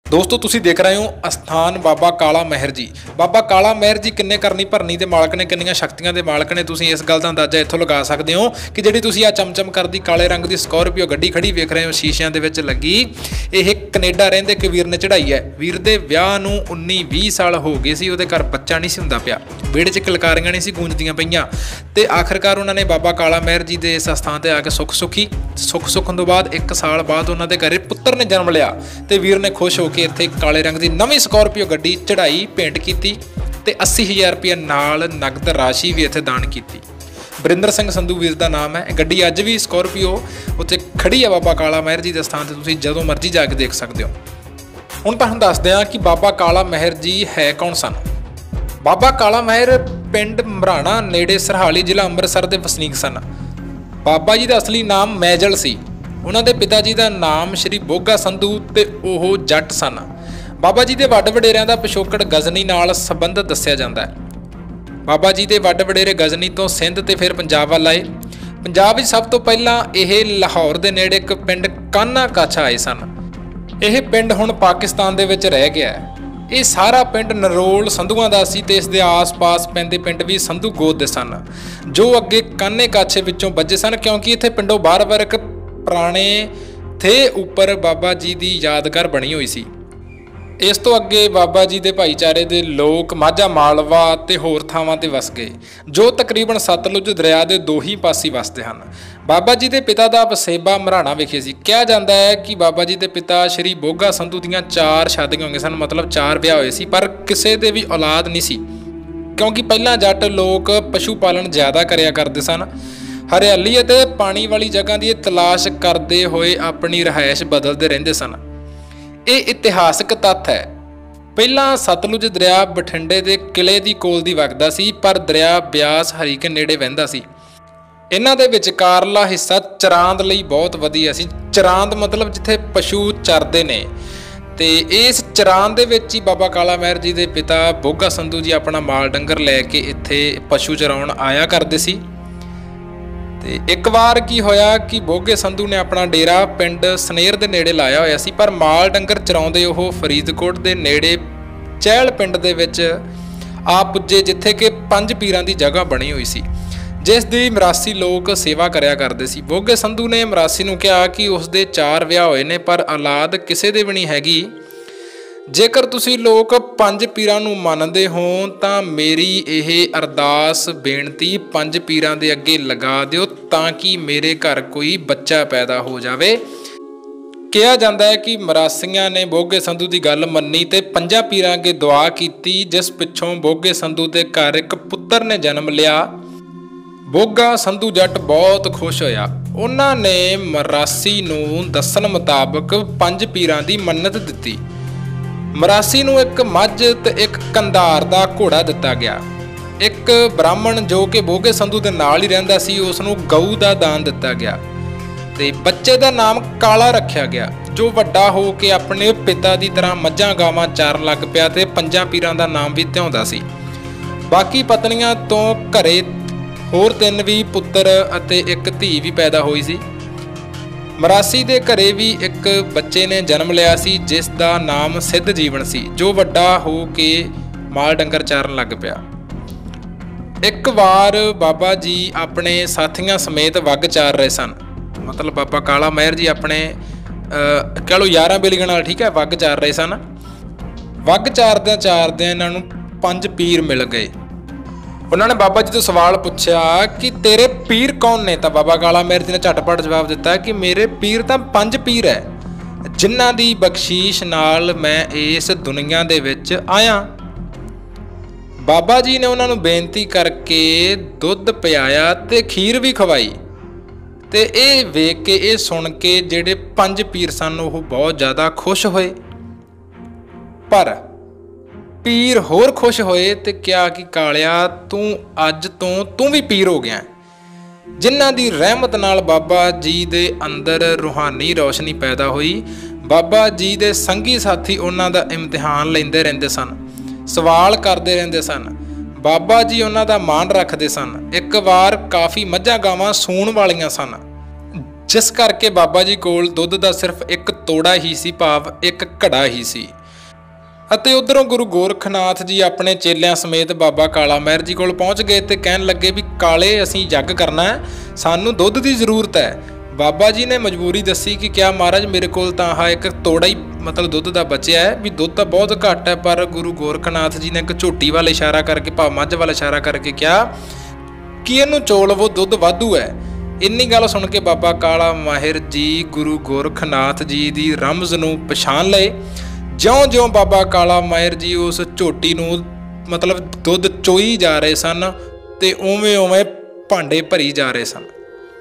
दोस्तों तुसी देख रहे हो अस्थान बाबा काला मेहर जी। बाबा काला मेहर जी किन्ने करनी भरनी के मालक ने, किन्नियां शक्तियां के मालक ने, तुसी इस गल का अंदाजा इत्थों लगा सकते हो कि जिहड़ी तुसी आ चमचम करदी काले रंग की स्कॉर्पियो गड्डी खड़ी वेख रहे हो शीशियां दे विच लगी, यह कनेडा रहिंदे एक वीर ने चढ़ाई है। वीर दे विआह नूं 19-20 साल हो गए सी, उहदे घर बच्चा नहीं सी हुंदा पिया, विहड़े च किलकारियां नहीं सी गूंजदियां पईयां ते आखिरकार उन्होंने बाबा काला मेहर जी के इस अस्थान से आके सुख सुखन तो बाद 1 साल बाद उन्होंने घरे पुत्र ने जन्म लिया ते वीर ने खुश होकर इत्थे काले रंग की नवीं स्कॉर्पियो गड्डी चढ़ाई, भेंट की ते 80,000 रुपया नाल नगद राशि भी इत्थे दान की। वरिंदर सिंह संधू वीर का नाम है। गड्डी अज भी स्कॉर्पियो उत्थे खड़ी है बाबा काला मेहर जी के स्थान से, तुसीं जदों मर्जी जाके देख सकते हो। हुण तुहानूं दसदे हां कि बाबा काला मेहर जी है कौन सन। बाबा काला मेहर पिंड मराणा नेड़े सरहाली जिला अंमृतसर के वसनीक सन। बाबा जी का असली नाम मैजल सी। उन्हां दे पिता जी का नाम श्री बोगा संधू ते ओह जट सन। बाबा जी के वड्ड वडेरिਆਂ का पिछोकड़ गजनी नाल संबंध दस्सिया जाता है। बाबा जी के वड्ड वडेरे गजनी तो सिंध ते फिर पंजाब वाल आए। पंजाब में सब तो पहला यह लाहौर के नेड़े एक पिंड कान्हा काछा आए सन। यह पिंड हुण पाकिस्तान दे विच रह गया है। ये सारा पिंड नरोल संधूआं दा सी ते इस दे आस पास पैंदे पिंड भी संधू गोद दे सन, जो अगे कान्हे काछे विचों बजे सन, क्योंकि इत्थे पिंडों बार-बार एक पुराने थे उपर बाबा जी की यादगार बनी हुई सी। इस तो अगे बाबा जी के भाईचारे के लोग माझा मालवा ते होर थावां ते वस गए, जो तकरीबन सतलुज दरिया के दो ही पासे वसते हैं। बाबा जी के पिता का वसेबा मराणा विखे सी। कहा जाता है कि बाबा जी के पिता श्री बोगा संधू दीयां 4 शादियां होईयां सन, मतलब 4 विआह होए सी, पर किसी दे भी औलाद नहीं सी, क्योंकि पहला जट लोग पशु पालन ज़्यादा करिया करते सन। हरियाली ते पानी वाली जगह की तलाश करते हुए अपनी रहायश बदलते रहंदे सन। ये इतिहासक तत्थ है। पहला सतलुज दरिया बठिंडे के किले की कोल दी वगदा सी, पर दरिया ब्यास हरी के नेड़े वहिंदा सी। इन्हां दे विचकारला हिस्सा चरांद लई बहुत वधिया सी। चरांद मतलब जिथे पशु चरदे ने, ते इस चरांद दे विच ही बाबा काला मेहर जी के पिता बोगा संधू जी अपना माल डंगर लैके इत्थे पशु चराउण आया करदे सी। ते एक बार की होया कि बोगे संधू ने अपना डेरा पिंड सनेर दे नेड़े लाया होया सी, पर माल डंगर चराउंदे ओह फरीदकोट दे नेड़े चहल पिंड दे विच आ पुजे, जिथे कि 5 पीरां दी जगह बनी हुई सी, जिस दी मरासी लोग सेवा करया करदे सी। बोगे संधू ने मरासी नूं कहा कि उसदे 4 विआह होए ने, पर औलाद किसे दे भी नहीं हैगी। जेकर तुसी लोग 5 पीरां नूं मनदे हो तां मेरी यह अरदास बेनती 5 पीरां दे अगे लगा दिओ, ताकि मेरे घर कोई बच्चा पैदा हो जाए। कहा जाता है कि मरासियां ने बोगे संधू की गल मन्नी ते 5 पीरां अगे दुआ की, जिस पिछों बोगे संधू के घर एक पुत्र ने जन्म लिया। बोगा संधू जट बहुत खुश होया। उन्होंने मरासी नूं दस्सण मुताबक 5 पीरां की मन्नत दिती। मरासी नूं एक मझ ते एक कंधार दा घोड़ा दिता गया। एक ब्राह्मण जो कि बोगे संधू दे नाल ही रहिंदा सी, उसनूं गऊ दा दान दिता गया ते बच्चे दा नाम काला रखिया गया, जो वड्डा हो के अपने पिता की तरह मझां गावां चारन लग पिया ते 5 पीरां दा नाम भी धिआउंदा सी। बाकी पत्नियां तो घरे होर 3 भी पुत्र अते एक धी भी पैदा हुई सी। मरासी दे घरे भी एक बच्चे ने जन्म लिया सी, जिस दा नाम सिद्ध जीवन सी, जो वड्डा हो के माल डंगर चारन लग पिया। एक बार बाबा जी अपने साथियों समेत वग चार रहे सन, मतलब बाबा काला मेहर जी अपने कह लो 11 बेलियां नाल, ठीक है, वग चार रहे सन। वग चारदे इन्हां नूं 5 पीर मिल गए। उन्होंने बाबा जी तो सवाल पूछा कि तेरे पीर कौन ने, तो बाबा काला मेहर जी ने झटपट जवाब दिता कि मेरे पीर तो 5 पीर है, जिन्हां दी बख्शीश नाल मैं इस दुनिया दे विच आया। बाबा जी ने उन्होंने बेनती करके दुध पियाया ते खीर भी खवाई, ते ये वेख के ये सुन के जिहड़े 5 पीर सन वो बहुत ज़्यादा खुश होए। पर पीर होर खुश होए ते क्या कि कालिया तू अज तो तू भी पीर हो गया। जिन्हां दी रहमत नाल बाबा जी दे अंदर रूहानी रोशनी पैदा हुई। बाबा जी दे संगी साथी उन्हां दा इम्तिहान लैंदे रहिंदे सन, सवाल करते रहंदे सन। बाबा जी उन्हां दा मान रखते सन। एक बार काफ़ी मझां गावां सूण वालियां सन, जिस करके बाबा जी कोल दुध दा सिर्फ एक तोड़ा ही सी, भाव एक घड़ा ही सी। ਅਤੇ ਉਧਰੋਂ ਗੁਰੂ ਗੋਰਖਨਾਥ ਜੀ ਆਪਣੇ ਚੇਲਿਆਂ ਸਮੇਤ ਬਾਬਾ ਕਾਲਾ ਮਹਿਰ ਜੀ ਕੋਲ ਪਹੁੰਚ ਗਏ ਤੇ ਕਹਿਣ ਲੱਗੇ ਵੀ ਕਾਲੇ ਅਸੀਂ ਯੱਗ ਕਰਨਾ ਹੈ, ਸਾਨੂੰ ਦੁੱਧ ਦੀ ਜ਼ਰੂਰਤ ਹੈ। ਬਾਬਾ ਜੀ ਨੇ ਮਜਬੂਰੀ ਦੱਸੀ ਕਿ ਕਿਆ ਮਹਾਰਾਜ ਮੇਰੇ ਕੋਲ ਤਾਂ ਆਹ ਇੱਕ ਤੋੜਾ ਹੀ ਮਤਲਬ ਦੁੱਧ ਦਾ ਬਚਿਆ ਹੈ, ਵੀ ਦੁੱਧ ਤਾਂ ਬਹੁਤ ਘੱਟ ਹੈ। ਪਰ ਗੁਰੂ ਗੋਰਖਨਾਥ ਜੀ ਨੇ ਇੱਕ ਝੋਟੀ ਵੱਲ ਇਸ਼ਾਰਾ ਕਰਕੇ ਮੱਝ ਵੱਲ ਇਸ਼ਾਰਾ ਕਰਕੇ ਕਿਹਾ ਕਿ ਇਹਨੂੰ ਚੋ ਲਵੋ, ਦੁੱਧ ਵਾਧੂ ਹੈ। ਇੰਨੀ ਗੱਲ ਸੁਣ ਕੇ ਬਾਬਾ ਕਾਲਾ ਮਾਹਿਰ ਜੀ ਗੁਰੂ ਗੋਰਖਨਾਥ ਜੀ ਦੀ ਰਮਜ਼ ਨੂੰ ਪਛਾਣ ਲਏ। ਜਿਉਂ-ਜਿਉਂ ਬਾਬਾ ਕਾਲਾ ਮਾਹਿਰ ਜੀ ਉਸ ਝੋਟੀ ਨੂੰ ਮਤਲਬ ਦੁੱਧ ਚੋਈ ਜਾ ਰਹੇ ਸਨ ਤੇ ਉਵੇਂ-ਉਵੇਂ ਭਾਂਡੇ ਭਰੀ ਜਾ ਰਹੇ ਸਨ।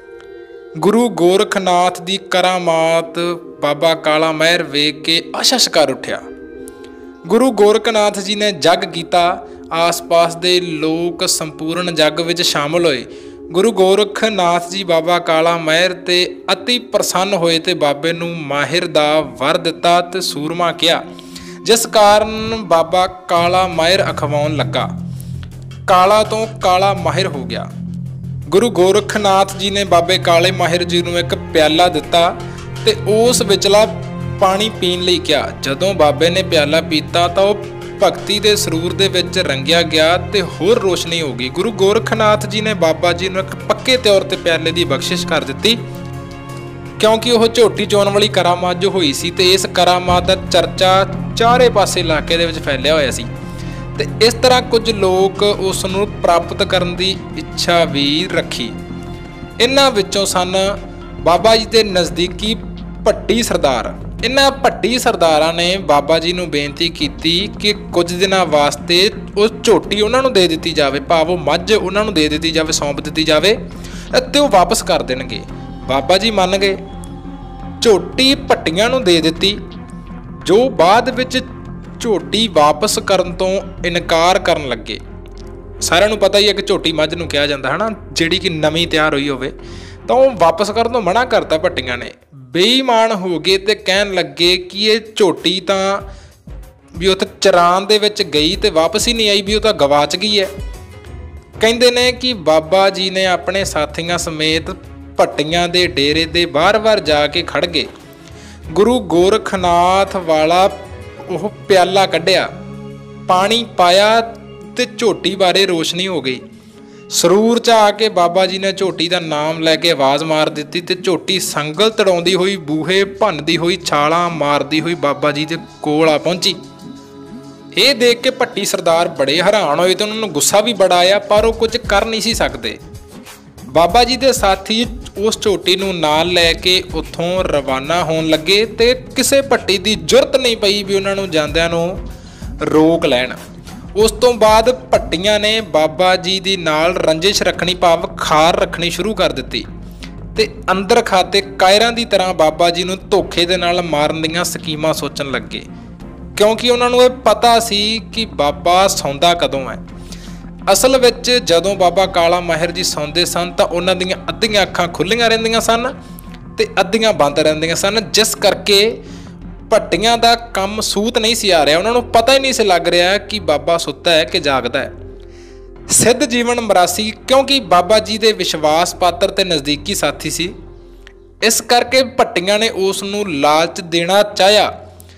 ਗੁਰੂ ਗੋਰਖਨਾਥ ਦੀ ਕਰਾਮਾਤ ਬਾਬਾ ਕਾਲਾ ਮਾਹਿਰ ਵੇਖ ਕੇ ਅਸ਼ਸ਼ ਕਰ ਉੱਠਿਆ। ਗੁਰੂ ਗੋਰਖਨਾਥ ਜੀ ਨੇ ਜੱਗ ਕੀਤਾ, ਆਸ-ਪਾਸ ਦੇ ਲੋਕ ਸੰਪੂਰਨ ਜੱਗ ਵਿੱਚ ਸ਼ਾਮਲ ਹੋਏ। ਗੁਰੂ ਗੋਰਖਨਾਥ ਜੀ ਬਾਬਾ ਕਾਲਾ ਮਾਹਿਰ ਤੇ ਅਤੀ ਪ੍ਰਸੰਨ ਹੋਏ ਤੇ ਬਾਬੇ ਨੂੰ ਮਾਹਿਰ ਦਾ ਵਰ ਦਿੱਤਾ ਤੇ ਸੂਰਮਾ ਕਿਹਾ, ਜਿਸ ਕਾਰਨ ਬਾਬਾ ਕਾਲਾ ਮਾਹਿਰ ਅਖਵਾਉਣ ਲੱਗਾ। ਕਾਲਾ ਤੋਂ ਕਾਲਾ ਮਾਹਿਰ ਹੋ ਗਿਆ। ਗੁਰੂ ਗੋਰਖਨਾਥ ਜੀ ਨੇ ਬਾਬੇ ਕਾਲੇ ਮਾਹਿਰ ਜੀ ਨੂੰ ਇੱਕ ਪਿਆਲਾ ਦਿੱਤਾ ਤੇ ਉਸ ਵਿਚਲਾ ਪਾਣੀ ਪੀਣ ਲਈ ਕਿਹਾ। ਜਦੋਂ ਬਾਬੇ ਨੇ ਪਿਆਲਾ ਪੀਤਾ ਤਾਂ ਉਹ ਭਗਤੀ ਦੇ ਸਰੂਰ ਦੇ ਵਿੱਚ ਰੰਗਿਆ ਗਿਆ ਤੇ ਹੋਰ ਰੋਸ਼ਨੀ ਹੋ ਗਈ। ਗੁਰੂ ਗੋਰਖਨਾਥ ਜੀ ਨੇ ਬਾਬਾ ਜੀ ਨੂੰ ਇੱਕ ਪੱਕੇ ਤੌਰ ਤੇ ਪਿਆਲੇ ਦੀ ਬਖਸ਼ਿਸ਼ ਕਰ ਦਿੱਤੀ, ਕਿਉਂਕਿ ਉਹ ਝੋਟੀ ਚੋਣ ਵਾਲੀ ਕਰਾਮਾਤ ਜੋ ਹੋਈ ਸੀ ਤੇ ਇਸ ਕਰਾਮਾਤ ਦਾ ਚਰਚਾ ਚਾਰੇ ਪਾਸੇ ਇਲਾਕੇ ਦੇ ਵਿੱਚ ਫੈਲਿਆ ਹੋਇਆ ਸੀ ਤੇ ਇਸ ਤਰ੍ਹਾਂ ਕੁਝ ਲੋਕ ਉਸ ਨੂੰ ਪ੍ਰਾਪਤ ਕਰਨ ਦੀ ਇੱਛਾ ਵੀ ਰੱਖੀ। ਇਹਨਾਂ ਵਿੱਚੋਂ ਸਨ ਬਾਬਾ ਜੀ ਦੇ ਨਜ਼ਦੀਕੀ ਭੱਟੀ ਸਰਦਾਰ। ਇਹਨਾਂ ਭੱਟੀ ਸਰਦਾਰਾਂ ਨੇ ਬਾਬਾ ਜੀ ਨੂੰ ਬੇਨਤੀ ਕੀਤੀ ਕਿ ਕੁਝ ਦਿਨਾਂ ਵਾਸਤੇ ਉਹ ਝੋਟੀ ਉਹਨਾਂ ਨੂੰ ਦੇ ਦਿੱਤੀ ਜਾਵੇ, ਭਾਵ ਉਹ ਮੱਝ ਉਹਨਾਂ ਨੂੰ ਦੇ ਦਿੱਤੀ ਜਾਵੇ, ਸੌਂਪ ਦਿੱਤੀ ਜਾਵੇ ਅਤੇ ਉਹ ਵਾਪਸ ਕਰ ਦੇਣਗੇ। ਬਾਬਾ ਜੀ ਮੰਨ ਗਏ, ਝੋਟੀ ਭੱਟੀਆਂ ਨੂੰ ਦੇ ਦਿੱਤੀ, ਜੋ ਬਾਅਦ ਵਿੱਚ ਝੋਟੀ ਵਾਪਸ ਕਰਨ ਤੋਂ ਇਨਕਾਰ ਕਰਨ ਲੱਗੇ। ਸਾਰਿਆਂ ਨੂੰ ਪਤਾ ਹੀ ਹੈ ਕਿ ਝੋਟੀ ਮੱਝ ਨੂੰ ਕਿਹਾ ਜਾਂਦਾ ਹੈ ਨਾ, ਜਿਹੜੀ ਕਿ ਨਵੀਂ ਤਿਆਰ ਹੋਈ ਹੋਵੇ, ਤਾਂ ਉਹ ਵਾਪਸ ਕਰਨ ਤੋਂ ਮਨਾ ਕਰਤਾ ਭੱਟੀਆਂ ਨੇ। ਬੇਈਮਾਨ ਹੋ ਗਏ ਤੇ ਕਹਿਣ ਲੱਗੇ ਕਿ ਇਹ ਝੋਟੀ ਤਾਂ ਵੀ ਉੱਥੇ ਚਰਾਨ ਦੇ ਵਿੱਚ ਗਈ ਤੇ ਵਾਪਸ ਹੀ ਨਹੀਂ ਆਈ, ਵੀ ਉਹ ਤਾਂ ਗਵਾਚ ਗਈ ਹੈ। ਕਹਿੰਦੇ ਨੇ ਕਿ ਬਾਬਾ ਜੀ ਨੇ ਆਪਣੇ ਸਾਥੀਆਂ ਸਮੇਤ ਭੱਟੀਆਂ ਦੇ ਡੇਰੇ ਦੇ ਬਾਰ-ਬਾਰ ਜਾ ਕੇ ਖੜ ਗਏ। ਗੁਰੂ ਗੋਰਖਨਾਥ ਵਾਲਾ ਉਹ ਪਿਆਲਾ ਕੱਢਿਆ, ਪਾਣੀ ਪਾਇਆ ਤੇ ਝੋਟੀ ਬਾਰੇ ਰੋਸ਼ਨੀ ਹੋ ਗਈ। ਸਰੂਰ 'ਚ ਆ ਕੇ ਬਾਬਾ ਜੀ ਨੇ ਝੋਟੀ ਦਾ ਨਾਮ ਲੈ ਕੇ ਆਵਾਜ਼ ਮਾਰ ਦਿੱਤੀ ਤੇ ਝੋਟੀ ਸੰਗਲ ਤੜਾਉਂਦੀ ਹੋਈ, ਬੂਹੇ ਭੰਨਦੀ ਹੋਈ, ਛਾਲਾਂ ਮਾਰਦੀ ਹੋਈ ਬਾਬਾ ਜੀ ਦੇ ਕੋਲ ਆ ਪਹੁੰਚੀ। ਇਹ ਦੇਖ ਕੇ ਭੱਟੀ ਸਰਦਾਰ ਬੜੇ ਹੈਰਾਨ ਹੋਏ ਤੇ ਉਹਨਾਂ ਨੂੰ ਗੁੱਸਾ ਵੀ ਬੜਾ ਆਇਆ, ਪਰ ਉਹ ਕੁਝ ਕਰ ਨਹੀਂ ਸੀ ਸਕਦੇ। ਬਾਬਾ ਜੀ ਦੇ ਸਾਥੀ ਉਸ ਝੋਟੀ ਨੂੰ ਨਾਲ ਲੈ ਕੇ ਉੱਥੋਂ ਰਵਾਨਾ ਹੋਣ ਲੱਗੇ ਤੇ ਕਿਸੇ ਭੱਟੀ ਦੀ ਜੁਰਤ ਨਹੀਂ ਪਈ ਵੀ ਉਹਨਾਂ ਨੂੰ ਜਾਂਦਿਆਂ ਨੂੰ ਰੋਕ ਲੈਣ। ਉਸ ਤੋਂ ਬਾਅਦ ਭੱਟੀਆਂ ਨੇ ਬਾਬਾ ਜੀ ਦੀ ਨਾਲ ਰੰਜਿਸ਼ ਰੱਖਣੀ, ਭਾਵ ਖਾਰ ਰੱਖਣੀ ਸ਼ੁਰੂ ਕਰ ਦਿੱਤੀ ਤੇ ਅੰਦਰ ਖਾਤੇ ਕਾਇਰਾਂ ਦੀ ਤਰ੍ਹਾਂ ਬਾਬਾ ਜੀ ਨੂੰ ਧੋਖੇ ਦੇ ਨਾਲ ਮਾਰਨ ਦੀਆਂ ਸਕੀਮਾਂ ਸੋਚਣ ਲੱਗੇ, ਕਿਉਂਕਿ ਉਹਨਾਂ ਨੂੰ ਇਹ ਪਤਾ ਸੀ ਕਿ ਬਾਬਾ ਸੌਂਦਾ ਕਦੋਂ ਹੈ। ਅਸਲ ਵਿੱਚ ਜਦੋਂ ਬਾਬਾ ਕਾਲਾ ਮਾਹਿਰ ਜੀ ਸੌਂਦੇ ਸਨ ਤਾਂ ਉਹਨਾਂ ਦੀਆਂ ਅੱਧੀਆਂ ਅੱਖਾਂ ਖੁੱਲ੍ਹੀਆਂ ਰਹਿੰਦੀਆਂ ਸਨ ਤੇ ਅੱਧੀਆਂ ਬੰਦ ਰਹਿੰਦੀਆਂ ਸਨ, ਜਿਸ ਕਰਕੇ ਭੱਟੀਆਂ ਦਾ ਕੰਮ ਸੂਤ ਨਹੀਂ ਸੀ ਆ ਰਿਹਾ। ਉਹਨਾਂ ਨੂੰ ਪਤਾ ਹੀ ਨਹੀਂ ਸੀ ਲੱਗ ਰਿਹਾ ਕਿ ਬਾਬਾ ਸੁੱਤਾ ਹੈ ਕਿ ਜਾਗਦਾ ਹੈ। ਸਿੱਧ ਜੀਵਨ ਮਰਾਸੀ ਕਿਉਂਕਿ ਬਾਬਾ ਜੀ ਦੇ ਵਿਸ਼ਵਾਸ ਪਾਤਰ ਤੇ ਨਜ਼ਦੀਕੀ ਸਾਥੀ ਸੀ, ਇਸ ਕਰਕੇ ਭੱਟੀਆਂ ਨੇ ਉਸ ਨੂੰ ਲਾਲਚ ਦੇਣਾ ਚਾਹਿਆ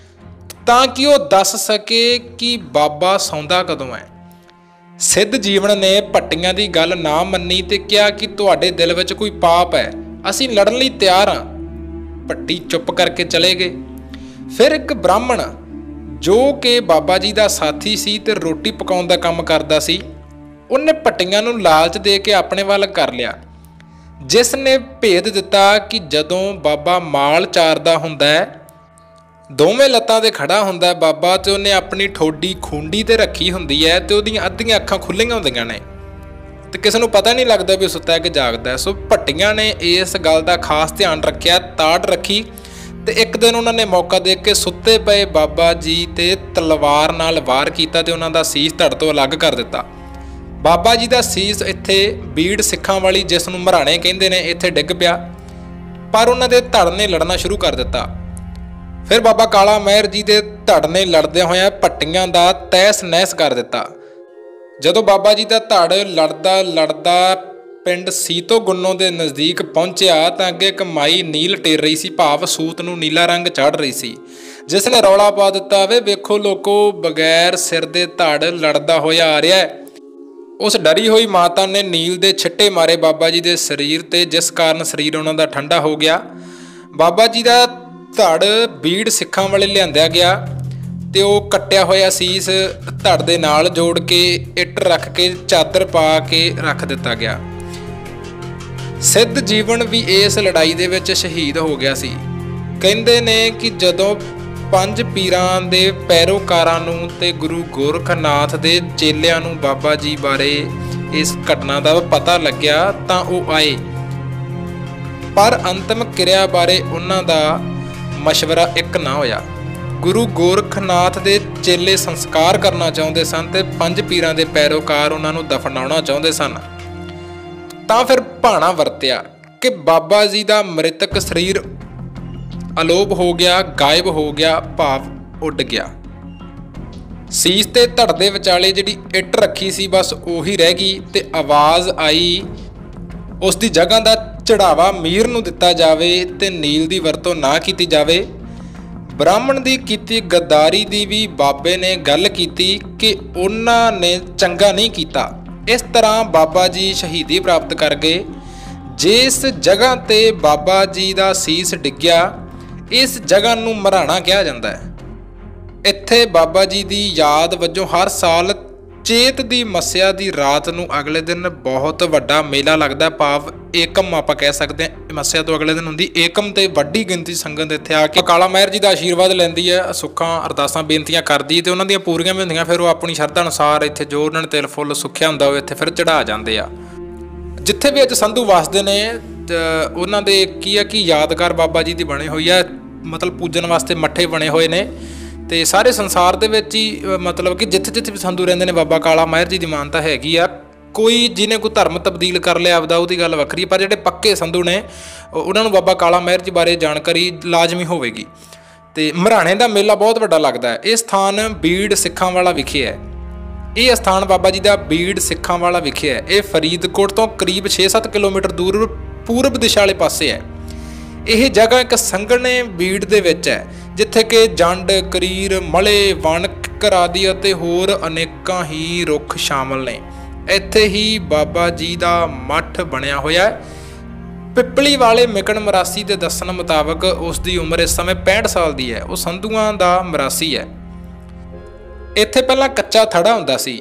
ਤਾਂ ਕਿ ਉਹ ਦੱਸ ਸਕੇ ਕਿ ਬਾਬਾ ਸੌਂਦਾ ਕਦੋਂ ਹੈ। ਸਿੱਧ ਜੀਵਨ ਨੇ ਭੱਟੀਆਂ ਦੀ ਗੱਲ ਨਾ ਮੰਨੀ ਤੇ ਕਿਹਾ ਕਿ ਤੁਹਾਡੇ ਦਿਲ ਵਿੱਚ ਕੋਈ ਪਾਪ ਹੈ, ਅਸੀਂ ਲੜਨ ਲਈ ਤਿਆਰ ਹਾਂ। ਭੱਟੀ ਚੁੱਪ ਕਰਕੇ ਚਲੇ ਗਏ। ਫਿਰ ਇੱਕ ਬ੍ਰਾਹਮਣ ਜੋ ਕਿ ਬਾਬਾ ਜੀ ਦਾ ਸਾਥੀ ਸੀ ਤੇ ਰੋਟੀ ਪਕਾਉਣ ਦਾ ਕੰਮ ਕਰਦਾ ਸੀ, ਉਹਨੇ ਭੱਟੀਆਂ ਨੂੰ ਲਾਲਚ ਦੇ ਕੇ ਆਪਣੇ ਵੱਲ ਕਰ ਲਿਆ, ਜਿਸ ਨੇ ਭੇਦ ਦਿੱਤਾ ਕਿ ਜਦੋਂ ਬਾਬਾ ਮਾਲ ਚਾਰਦਾ ਹੁੰਦਾ ਹੈ, ਦੋਵੇਂ ਲੱਤਾਂ 'ਤੇ ਖੜਾ ਹੁੰਦਾ ਬਾਬਾ ਤੇ ਉਹਨੇ ਆਪਣੀ ਠੋਡੀ ਖੂੰਡੀ 'ਤੇ ਰੱਖੀ ਹੁੰਦੀ ਹੈ ਤੇ ਉਹਦੀਆਂ ਅੱਧੀਆਂ ਅੱਖਾਂ ਖੁੱਲ੍ਹੀਆਂ ਹੁੰਦੀਆਂ ਨੇ ਤੇ ਕਿਸੇ ਨੂੰ ਪਤਾ ਨਹੀਂ ਲੱਗਦਾ ਵੀ ਉਹ ਸੁੱਤਾ ਹੈ ਕਿ ਜਾਗਦਾ ਹੈ। ਸੋ ਭੱਟੀਆਂ ਨੇ ਇਸ ਗੱਲ ਦਾ ਖਾਸ ਧਿਆਨ ਰੱਖਿਆ, ਤਾੜ ਰੱਖੀ ਤੇ ਇੱਕ ਦਿਨ ਉਹਨਾਂ ਨੇ ਮੌਕਾ ਦੇ ਕੇ ਸੁੱਤੇ ਪਏ ਬਾਬਾ ਜੀ ਤੇ ਤਲਵਾਰ ਨਾਲ ਵਾਰ ਕੀਤਾ ਤੇ ਉਹਨਾਂ ਦਾ ਸੀਸ ਧੜ ਤੋਂ ਅਲੱਗ ਕਰ ਦਿੱਤਾ। ਬਾਬਾ ਜੀ ਦਾ ਸੀਸ ਇੱਥੇ ਬੀੜ ਸਿੱਖਾਂ ਵਾਲੀ, ਜਿਸ ਨੂੰ ਮਰਾਣੇ ਕਹਿੰਦੇ ਨੇ, ਇੱਥੇ ਡਿੱਗ ਪਿਆ, ਪਰ ਉਹਨਾਂ ਦੇ ਧੜ ਨੇ ਲੜਨਾ ਸ਼ੁਰੂ ਕਰ ਦਿੱਤਾ। ਫਿਰ ਬਾਬਾ ਕਾਲਾ ਮਾਹਿਰ ਜੀ ਦੇ ਧੜ ਨੇ ਲੜਦਿਆਂ ਹੋਇਆਂ ਭੱਟੀਆਂ ਦਾ ਤਹਿਸ ਨਹਿਸ ਕਰ ਦਿੱਤਾ। ਜਦੋਂ ਬਾਬਾ ਜੀ ਦਾ ਧੜ ਲੜਦਾ ਲੜਦਾ ਪਿੰਡ ਸੀਤੋ ਗੁੰਨੋ ਦੇ ਨਜ਼ਦੀਕ ਪਹੁੰਚਿਆ ਤਾਂ ਅੱਗੇ ਇੱਕ ਮਾਈ ਨੀਲ ਟੇਰ ਰਹੀ ਸੀ, ਭਾਵ ਸੂਤ ਨੂੰ ਨੀਲਾ ਰੰਗ ਚੜ੍ਹ ਰਹੀ ਸੀ। जिसने रौला पा दिता वे वेखो लोको बगैर सिर दे धड़ लड़दा होया आ रहा है। उस डरी हुई माता ने नील दे छिट्टे मारे बाबा जी दे शरीर ते, जिस कारण शरीर उन्हां दा ठंडा हो गया। बाबा जी दा धड़ बीड़ सिखां वाले लिआंदा गया ते वो कट्टिया होया सीस धड़ दे नाल जोड़ के इट रख के चादर पा के रख दिता गया। सिद्ध जीवन भी इस लड़ाई दे विच शहीद हो गया सी। कहंदे ने कि जदों पंज पीरां दे पैरोकारां नूं ते गुरु गोरखनाथ दे चेलियां नूं बाबा जी बारे इस घटना दा पता लग्या तां ओह आए, पर अंतिम क्रिया बारे उन्हां दा मशवरा एक ना होया। गुरु गोरखनाथ दे चेले संस्कार करना चाहुंदे सन ते पंज पीरां दे पैरोकार उन्हां नूं दफनाउणा चाहुंदे सन। तां फिर भाणा वरतिया कि बाबा जी दा मृतक शरीर अलोप हो गया, गायब हो गया, भाव उड़ गया। सीस ते धड़ दे विचाले जिहड़ी इट रखी सी बस ओही रह गई ते आवाज़ आई उस दी जगह दा चढ़ावा मीर नूं दिता जावे ते नील दी वरतों ना कीती जावे। ब्राह्मण दी कीती गद्दारी दी भी बाबे ने गल कीती कि उन्हां ने चंगा नहीं कीता। इस तरह बाबा जी शहीदी प्राप्त कर गए। जिस जगह ते बाबा जी दा सीस डिग्या इस जगह नूं मराणा कहा जाता है। इत्थे बाबा जी दी याद वजों हर साल चेत दी मस्या दी रात नूं अगले दिन बहुत वड्डा मेला लगदा, भाव एकम आपां कह सकते हैं। मस्या तो अगले दिन हुंदी एकम ते वड्डी गिनती संगत इत्थे आके काला महर जी दा आशीर्वाद लैंदी है, सुੱਖਾਂ अरदासां बेनतियां करदी ते उन्हां दीयां पूरीआं भी हुंदियां। फिर वो अपनी शरधा अनुसार इत्थे जो उन्हां ने तिल फुੱਲ सुੱਖਿਆ हुंदा ਉਹ इत्थे फिर चढ़ा जांदे आ। जिथे भी अज संधू वसदे ने उन्हां दे की है कि यादगार बाबा जी दी बनी हुई है, मतलब पूजन वास्ते मੱਠੇ बने हुए ने ਤੇ ਸਾਰੇ ਸੰਸਾਰ ਦੇ ਵਿੱਚ ਹੀ ਮਤਲਬ ਕਿ ਜਿੱਥੇ ਜਿੱਥੇ ਵੀ ਸੰਧੂ ਰਹਿੰਦੇ ਨੇ ਬਾਬਾ ਕਾਲਾ ਮਾਹਿਰ ਜੀ ਦੀ ਮਾਨਤਾ ਹੈਗੀ ਆ। ਕੋਈ ਜਿਹਨੇ ਕੋਈ ਧਰਮ ਤਬਦੀਲ ਕਰ ਲਿਆ ਆਪਦਾ ਉਹਦੀ ਗੱਲ ਵੱਖਰੀ, ਪਰ ਜਿਹੜੇ ਪੱਕੇ ਸੰਧੂ ਨੇ ਉਹਨਾਂ ਨੂੰ ਬਾਬਾ ਕਾਲਾ ਮਾਹਿਰ ਜੀ ਬਾਰੇ ਜਾਣਕਾਰੀ ਲਾਜ਼ਮੀ ਹੋਵੇਗੀ। ਤੇ ਮਰਾਣੇ ਦਾ ਮੇਲਾ ਬਹੁਤ ਵੱਡਾ ਲੱਗਦਾ ਹੈ। ਇਹ ਸਥਾਨ ਬੀੜ ਸਿੱਖਾਂ ਵਾਲਾ ਵਿਖੇ ਹੈ। ਇਹ ਸਥਾਨ ਬਾਬਾ ਜੀ ਦਾ ਬੀੜ ਸਿੱਖਾਂ ਵਾਲਾ ਵਿਖੇ ਹੈ। ਇਹ ਫਰੀਦਕੋਟ ਤੋਂ ਕਰੀਬ 6-7 ਕਿਲੋਮੀਟਰ ਦੂਰ ਪੂਰਬ ਦਿਸ਼ਾ ਵਾਲੇ ਪਾਸੇ ਹੈ। ਇਹ ਜਗ੍ਹਾ ਇੱਕ ਸੰਘਣੇ ਬੀੜ ਦੇ ਵਿੱਚ ਹੈ ਜਿੱਥੇ ਕਿ ਜੰਡ, ਕਰੀਰ, ਮਲੇ, ਵਣਕ ਆਦਿ ਅਤੇ ਹੋਰ ਅਨੇਕਾਂ ਹੀ ਰੁੱਖ ਸ਼ਾਮਲ ਨੇ। ਇੱਥੇ ਹੀ ਬਾਬਾ ਜੀ ਦਾ ਮੱਠ ਬਣਿਆ ਹੋਇਆ ਹੈ। ਪਿੱਪਲੀ ਵਾਲੇ ਮਿਕਣ ਮਰਾਸੀ ਦੇ ਦੱਸਣ ਮੁਤਾਬਕ ਉਸ ਦੀ ਉਮਰ ਇਸ ਸਮੇਂ 65 ਸਾਲ ਦੀ ਹੈ। ਉਹ ਸੰਧੂਆਂ ਦਾ ਮਰਾਸੀ ਹੈ। ਇੱਥੇ ਪਹਿਲਾਂ ਕੱਚਾ ਥੜਾ ਹੁੰਦਾ ਸੀ,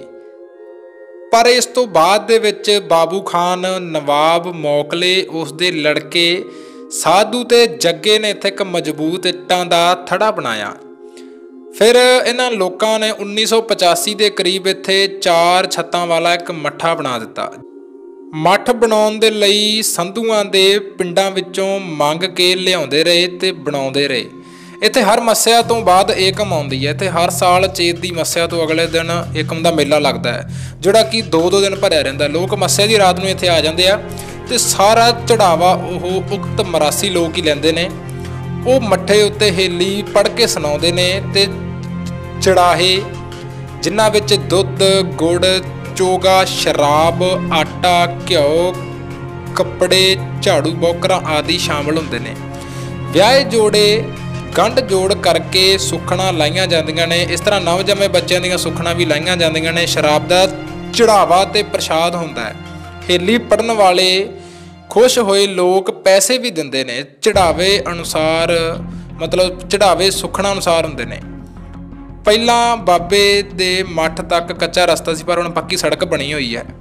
ਪਰ ਇਸ ਤੋਂ ਬਾਅਦ ਦੇ ਵਿੱਚ ਬਾਬੂ ਖਾਨ, ਨਵਾਬ ਮੌਕਲੇ, ਉਸ ਦੇ ਲੜਕੇ ਸਾਧੂ ਤੇ ਜੱਗੇ ਨੇ ਇੱਥੇ ਇੱਕ ਮਜ਼ਬੂਤ ਇੱਟਾਂ ਦਾ ਥੜਾ ਬਣਾਇਆ। ਫਿਰ ਇਹਨਾਂ ਲੋਕਾਂ ਨੇ 1985 ਦੇ ਕਰੀਬ ਇੱਥੇ 4 ਛੱਤਾਂ ਵਾਲਾ ਇੱਕ ਮੱਠਾ ਬਣਾ ਦਿੱਤਾ। ਮੱਠ ਬਣਾਉਣ ਦੇ ਲਈ ਸੰਧੂਆਂ ਦੇ ਪਿੰਡਾਂ ਵਿੱਚੋਂ ਮੰਗ ਕੇ ਲਿਆਉਂਦੇ ਰਹੇ ਤੇ ਬਣਾਉਂਦੇ ਰਹੇ। ਇੱਥੇ ਹਰ ਮੱਸਿਆ ਤੋਂ ਬਾਅਦ ਏਕਮ ਆਉਂਦੀ ਹੈ। ਇੱਥੇ ਹਰ ਸਾਲ ਚੇਤ ਦੀ ਮੱਸਿਆ ਤੋਂ ਅਗਲੇ ਦਿਨ ਏਕਮ ਦਾ ਮੇਲਾ ਲੱਗਦਾ ਹੈ, ਜਿਹੜਾ ਕਿ 2-2 ਦਿਨ ਭਰਿਆ ਰਹਿੰਦਾ। ਲੋਕ ਮੱਸਿਆ ਦੀ ਰਾਤ ਨੂੰ ਇੱਥੇ ਆ ਜਾਂਦੇ ਆ ਤੇ ਸਾਰਾ ਚੜਾਵਾ ਉਹ ਉਕਤ ਮਰਾਸੀ ਲੋਕ ਹੀ ਲੈਂਦੇ ਨੇ। ਉਹ ਮੱਠੇ ਉੱਤੇ ਹੇਲੀ ਪੜ੍ਹ ਕੇ ਸੁਣਾਉਂਦੇ ਨੇ ਤੇ ਚੜਾਹੇ ਜਿਨ੍ਹਾਂ ਵਿੱਚ ਦੁੱਧ, ਗੁੜ, ਚੋਗਾ, ਸ਼ਰਾਬ, ਆਟਾ, ਘਿਓ, ਕੱਪੜੇ, ਝਾੜੂ ਬੋਕਰਾਂ ਆਦਿ ਸ਼ਾਮਲ ਹੁੰਦੇ ਨੇ। ਵਿਆਹੇ ਜੋੜੇ ਗੰਢ ਜੋੜ ਕਰਕੇ ਸੁੱਖਣਾ ਲਾਈਆਂ ਜਾਂਦੀਆਂ ਨੇ। ਇਸ ਤਰ੍ਹਾਂ ਨਵਜੰਮੇ ਬੱਚਿਆਂ ਦੀਆਂ ਸੁੱਖਣਾ ਵੀ ਲਾਈਆਂ ਜਾਂਦੀਆਂ ਨੇ। ਸ਼ਰਾਬ ਦਾ ਚੜਾਵਾ ਤੇ ਪ੍ਰਸ਼ਾਦ ਹੁੰਦਾ ਹੈ। ਹੇਲੀ ਪੜਨ ਵਾਲੇ ਖੁਸ਼ ਹੋਏ ਲੋਕ ਪੈਸੇ ਵੀ ਦਿੰਦੇ ਨੇ। ਚੜਾਵੇ ਅਨੁਸਾਰ ਮਤਲਬ ਚੜਾਵੇ ਸੁੱਖਣਾ ਅਨੁਸਾਰ ਹੁੰਦੇ ਨੇ। ਪਹਿਲਾਂ ਬਾਬੇ ਦੇ ਮੱਠ ਤੱਕ ਕੱਚਾ ਰਸਤਾ ਸੀ, ਪਰ ਹੁਣ ਪੱਕੀ ਸੜਕ ਬਣੀ ਹੋਈ ਹੈ।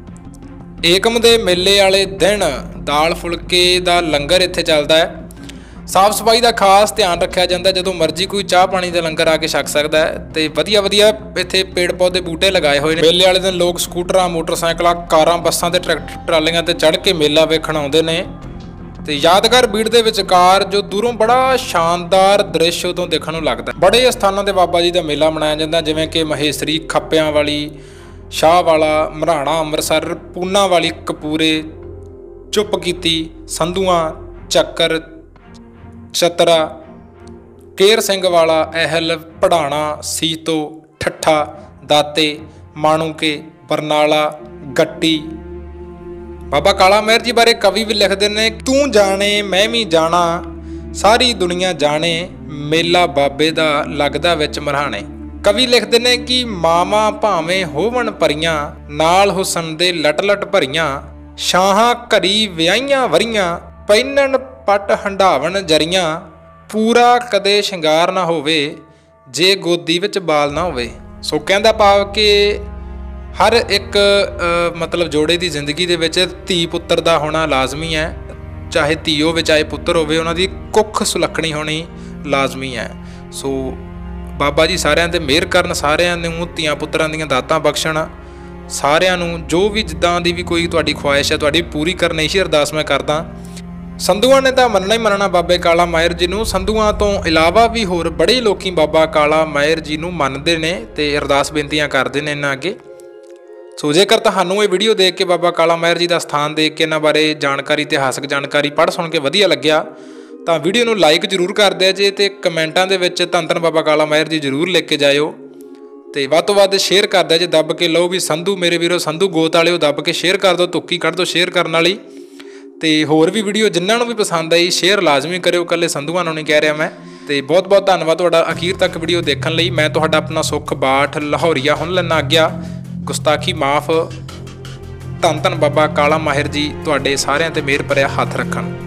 ਏਕਮ ਦੇ ਮੇਲੇ ਵਾਲੇ ਦਿਨ ਦਾਲ ਫੁਲਕੇ ਦਾ ਲੰਗਰ ਇੱਥੇ ਚੱਲਦਾ ਹੈ। ਸਾਫ ਸਫਾਈ ਦਾ ਖਾਸ ਧਿਆਨ ਰੱਖਿਆ ਜਾਂਦਾ। ਜਦੋਂ ਮਰਜ਼ੀ ਕੋਈ ਚਾਹ ਪਾਣੀ ਦਾ ਲੰਗਰ ਆ ਕੇ ਛਕ ਸਕਦਾ ਹੈ। ਤੇ ਵਧੀਆ ਵਧੀਆ ਇੱਥੇ ਪੇੜ ਪੌਦੇ ਬੂਟੇ ਲਗਾਏ ਹੋਏ ਨੇ। ਮੇਲੇ ਵਾਲੇ ਦਿਨ ਲੋਕ ਸਕੂਟਰਾਂ, ਮੋਟਰਸਾਈਕਲਾਂ, ਕਾਰਾਂ, ਬੱਸਾਂ ਤੇ ਟਰੈਕਟਰ ਟਰਾਲੀਆਂ ਤੇ ਚੜ੍ਹ ਕੇ ਮੇਲਾ ਵੇਖਣ ਆਉਂਦੇ ਨੇ। ਤੇ ਯਾਦਗਾਰ ਬੀੜ ਦੇ ਵਿਚਕਾਰ ਜੋ ਦੂਰੋਂ ਬੜਾ ਸ਼ਾਨਦਾਰ ਦ੍ਰਿਸ਼ ਉਦੋਂ ਦੇਖਣ ਨੂੰ ਲੱਗਦਾ। ਬੜੇ ਸਥਾਨਾਂ ਤੇ ਬਾਬਾ ਜੀ ਦਾ ਮੇਲਾ ਮਨਾਇਆ ਜਾਂਦਾ, ਜਿਵੇਂ ਕਿ ਮਹੇਸ਼ਰੀ, ਖੱਪਿਆਂ ਵਾਲੀ, ਸ਼ਾਹ ਵਾਲਾ, ਮਰਾਣਾ, ਅੰਮ੍ਰਿਤਸਰ, ਪੂਨਾ ਵਾਲੀ, ਕਪੂਰੇ, ਚੁੱਪ ਕੀਤੀ, ਸੰਧੂਆਂ, ਚੱਕਰ, ਚਤਰਾ, ਕੇਰ ਸਿੰਘ ਵਾਲਾ, ਅਹਿਲ, ਪੜਾਣਾ, ਸੀਤੋ, ਠੱਠਾ, ਦਾਤੇ, ਮਾਣੂਕੇ, ਬਰਨਾਲਾ, ਗੱਟੀ। ਬਾਬਾ ਕਾਲਾ ਮਿਹਰ ਜੀ ਬਾਰੇ ਕਵੀ ਵੀ ਲਿਖਦੇ ਨੇ, ਤੂੰ ਜਾਣੇ ਮੈਂ ਵੀ ਜਾਣਾ, ਸਾਰੀ ਦੁਨੀਆ ਜਾਣੇ ਮੇਲਾ ਬਾਬੇ ਦਾ ਲੱਗਦਾ ਵਿੱਚ ਮਰਹਾਣੇ। ਕਵੀ ਲਿਖਦੇ ਨੇ ਕਿ ਮਾਵਾਂ ਭਾਵੇਂ ਹੋਵਣ ਪਰੀਆਂ, ਨਾਲ ਹੁਸਨ ਦੇ ਲਟ ਲਟ ਭਰੀਆਂ, ਸ਼ਾਹਾਂ ਘਰੀ ਵਿਆਹੀਆਂ ਵਰੀਆਂ, ਪਹਿਨਣ ਪੱਟ ਹੰਡਾਵਣ ਜਰੀਆਂ, ਪੂਰਾ ਕਦੇ ਸ਼ਿੰਗਾਰ ਨਾ ਹੋਵੇ, ਜੇ ਗੋਦੀ ਵਿੱਚ ਬਾਲ ਨਾ ਹੋਵੇ। ਸੋ ਕਹਿੰਦਾ ਭਾਵ ਕਿ ਹਰ ਇੱਕ ਮਤਲਬ ਜੋੜੇ ਦੀ ਜ਼ਿੰਦਗੀ ਦੇ ਵਿੱਚ ਧੀ ਪੁੱਤਰ ਦਾ ਹੋਣਾ ਲਾਜ਼ਮੀ ਹੈ। ਚਾਹੇ ਧੀ ਹੋਵੇ ਚਾਹੇ ਪੁੱਤਰ ਹੋਵੇ, ਉਹਨਾਂ ਦੀ ਕੁੱਖ ਸੁਲੱਖਣੀ ਹੋਣੀ ਲਾਜ਼ਮੀ ਹੈ। ਸੋ ਬਾਬਾ ਜੀ ਸਾਰਿਆਂ 'ਤੇ ਮਿਹਰ ਕਰਨ, ਸਾਰਿਆਂ ਨੂੰ ਧੀਆਂ ਪੁੱਤਰਾਂ ਦੀਆਂ ਦਾਤਾਂ ਬਖਸ਼ਣ, ਸਾਰਿਆਂ ਨੂੰ ਜੋ ਵੀ ਜਿੱਦਾਂ ਦੀ ਵੀ ਕੋਈ ਤੁਹਾਡੀ ਖੁਆਇਸ਼ ਹੈ ਤੁਹਾਡੀ ਪੂਰੀ ਕਰਨ ਇਹੀ ਅਰਦਾਸ ਮੈਂ ਕਰਦਾ। ਸੰਧੂਆਂ ਨੇ ਤਾਂ ਮੰਨਣਾ ਹੀ ਮੰਨਣਾ ਬਾਬੇ ਕਾਲਾ ਮਾਹਿਰ ਜੀ ਨੂੰ। ਸੰਧੂਆਂ ਤੋਂ ਇਲਾਵਾ ਵੀ ਹੋਰ ਬੜੇ ਲੋਕੀ ਬਾਬਾ ਕਾਲਾ ਮਾਹਿਰ ਜੀ ਨੂੰ ਮੰਨਦੇ ਨੇ ਅਤੇ ਅਰਦਾਸ ਬੇਨਤੀਆਂ ਕਰਦੇ ਨੇ ਇਹਨਾਂ ਅੱਗੇ। ਸੋ ਜੇਕਰ ਤੁਹਾਨੂੰ ਇਹ ਵੀਡੀਓ ਦੇਖ ਕੇ ਬਾਬਾ ਕਾਲਾ ਮਾਹਿਰ ਜੀ ਦਾ ਸਥਾਨ ਦੇਖ ਕੇ ਇਹਨਾਂ ਬਾਰੇ ਜਾਣਕਾਰੀ, ਇਤਿਹਾਸਕ ਜਾਣਕਾਰੀ ਪੜ੍ਹ ਸੁਣ ਕੇ ਵਧੀਆ ਲੱਗਿਆ ਤਾਂ ਵੀਡੀਓ ਨੂੰ ਲਾਈਕ ਜ਼ਰੂਰ ਕਰ ਦਿਆ ਜੇ, ਅਤੇ ਕਮੈਂਟਾਂ ਦੇ ਵਿੱਚ ਧੰਨ ਧੰਨ ਬਾਬਾ ਕਾਲਾ ਮਾਹਿਰ ਜੀ ਜ਼ਰੂਰ ਲਿਖ ਕੇ ਜਾਇਓ, ਅਤੇ ਵੱਧ ਤੋਂ ਵੱਧ ਸ਼ੇਅਰ ਕਰ ਦਿਆ ਜੇ। ਦੱਬ ਕੇ ਲਓ ਵੀ ਸੰਧੂ ਮੇਰੇ ਵੀਰੋ, ਸੰਧੂ ਗੋਤ ਵਾਲਿਓ, ਦੱਬ ਕੇ ਸ਼ੇਅਰ ਕਰ ਦਿਓ, ਤੁੱਕੀ ਕੱਢ ਦਿਓ ਸ਼ੇਅਰ ਕਰਨ ਵਾਲੀ। ਅਤੇ ਹੋਰ ਵੀ ਵੀਡੀਓ ਜਿਨ੍ਹਾਂ ਨੂੰ ਵੀ ਪਸੰਦ ਆਈ ਸ਼ੇਅਰ ਲਾਜ਼ਮੀ ਕਰਿਓ, ਇਕੱਲੇ ਸੰਧੂਆਂ ਨੂੰ ਨਹੀਂ ਕਹਿ ਰਿਹਾ ਮੈਂ। ਅਤੇ ਬਹੁਤ ਬਹੁਤ ਧੰਨਵਾਦ ਤੁਹਾਡਾ ਅਖੀਰ ਤੱਕ ਵੀਡੀਓ ਦੇਖਣ ਲਈ। ਮੈਂ ਤੁਹਾਡਾ ਆਪਣਾ ਸੁਖ ਬਾਠ ਲਾਹੌਰੀਆ ਹੁਣ ਲੈਣਾ ਆਗਿਆ। ਗੁਸਤਾਖੀ ਮਾਫ। ਧੰਨ ਧੰਨ ਬਾਬਾ ਕਾਲਾ ਮਾਹਿਰ ਜੀ ਤੁਹਾਡੇ ਸਾਰਿਆਂ 'ਤੇ ਮਿਹਰ ਭਰਿਆ ਹੱਥ ਰੱਖਣ।